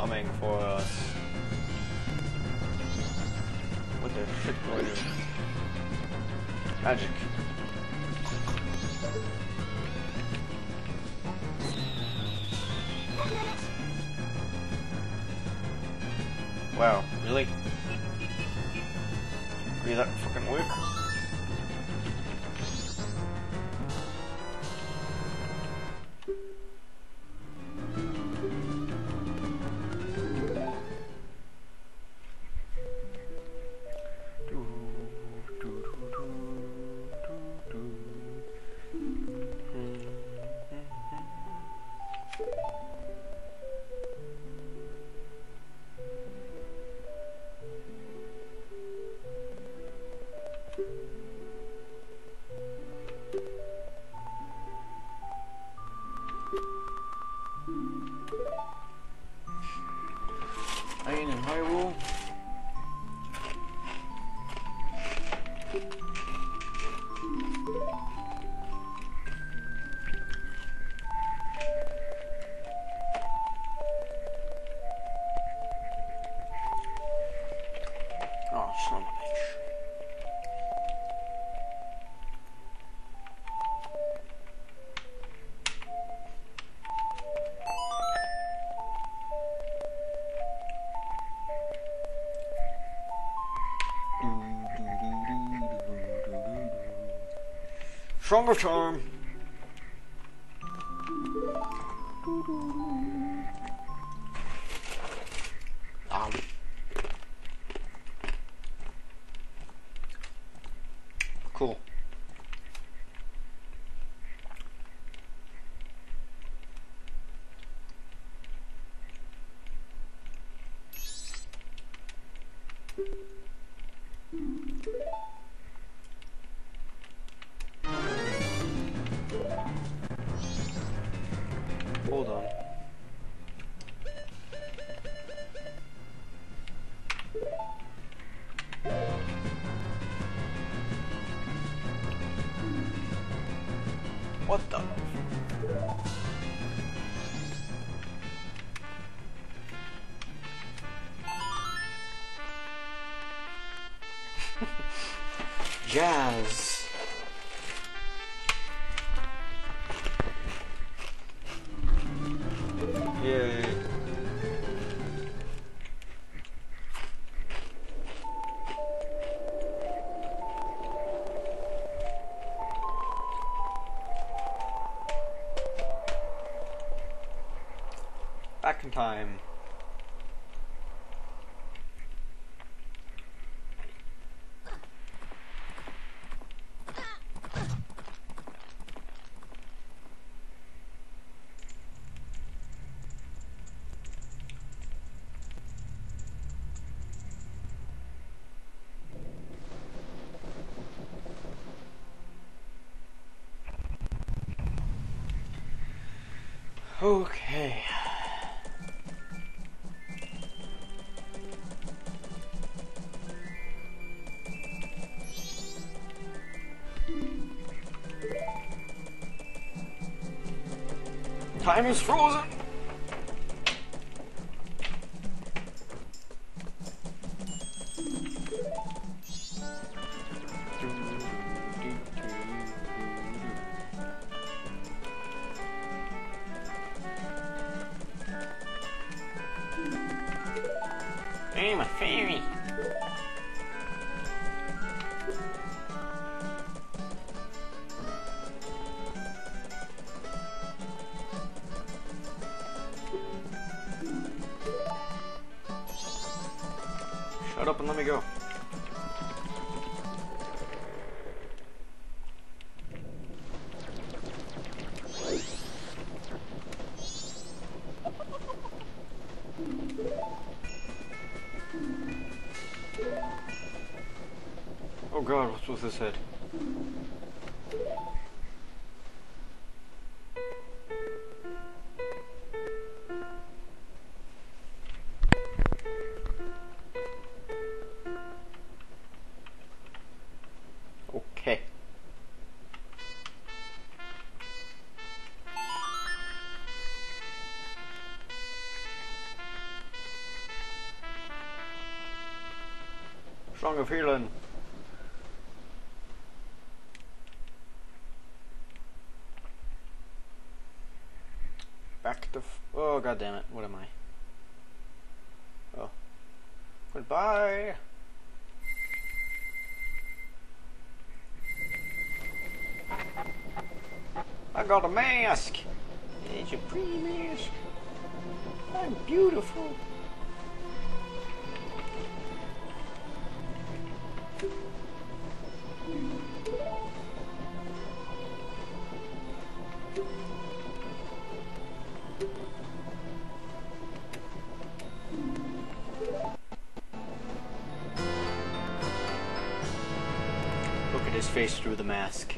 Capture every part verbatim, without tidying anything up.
coming for us. What the shit do I do? Magic. Wow, really? Really that fucking work? Iron and Hyrule. Oh, son of a bitch. Stronger charm. Um. Cool. Hold on. What the? Jazz. Yay. Back in time. Okay. Time is frozen. Hey, my fairy. Shut up and let me go. Oh god, what's with his head? Okay. Song of Healing. Back to. F oh, god damn it. What am I? Oh. Goodbye. I got a mask. It's a pretty mask. I'm beautiful. Look at his face through the mask.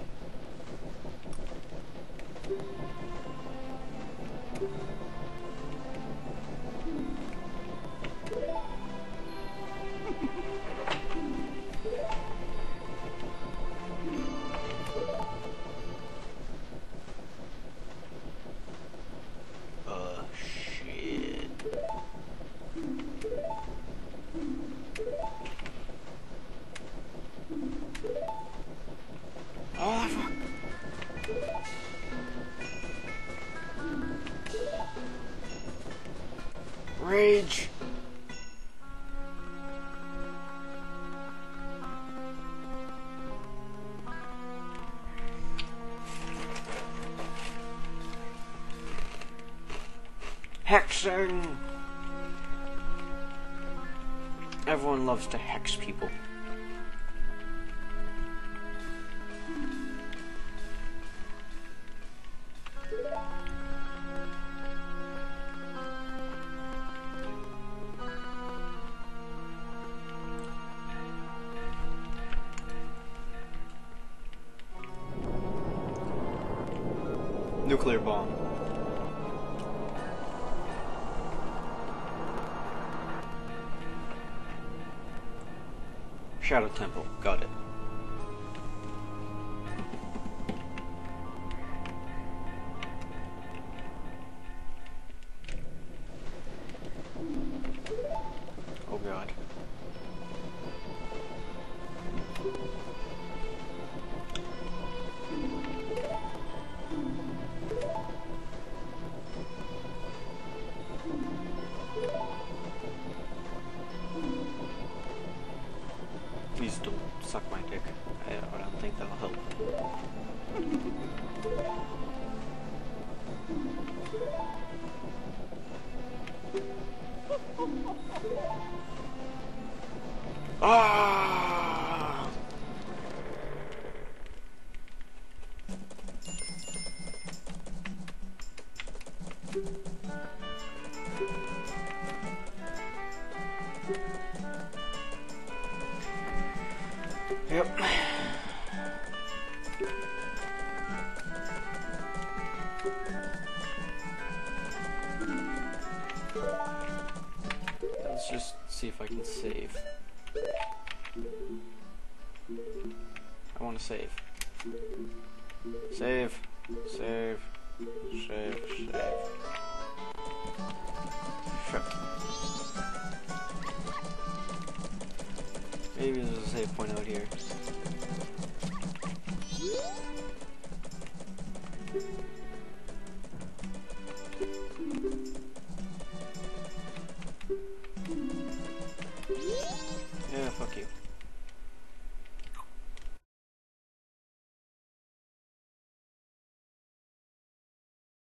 Uh, shit. Oh, fuck. Rage. Hexing. Everyone loves to hex people. Nuclear bomb. Shadow Temple. Got it. Oh god. Please don't suck my dick. I, I don't think that'll help. Ah! Yep. Let's just see if I can save. I want to save. Save. Save. Save. Save. Shit. Maybe there's a save point out here.